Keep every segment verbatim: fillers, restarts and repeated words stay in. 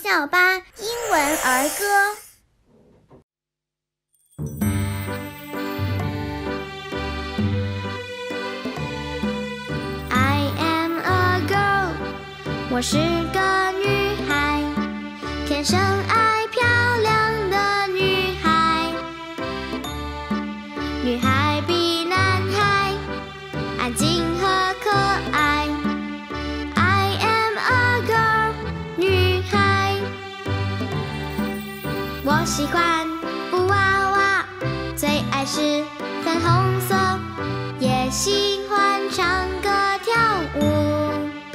小巴英文儿歌。I am a girl， 我是个女孩，天生爱漂亮的女孩。女孩比男孩安静和可爱。I am a girl， 女孩。我喜欢布娃娃，最爱是粉红色，也喜欢唱歌跳舞。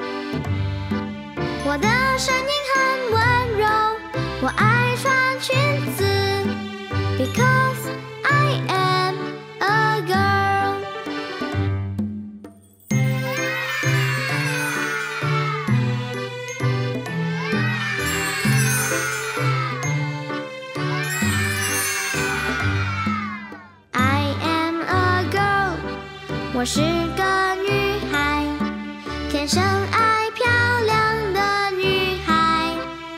我的声音很温柔，我爱穿裙子 ，because I am a girl。I am a girl， 我是个女孩，天生爱漂亮的女孩。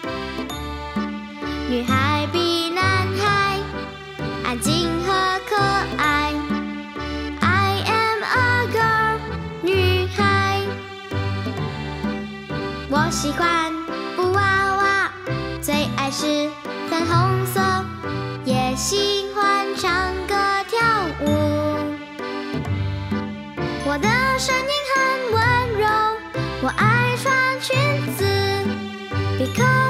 女孩比男孩安静和可爱。I am a girl， 女孩。我喜欢布娃娃，最爱是粉红色，也喜欢唱歌跳舞。我的声音很温柔，我爱穿裙子 ，because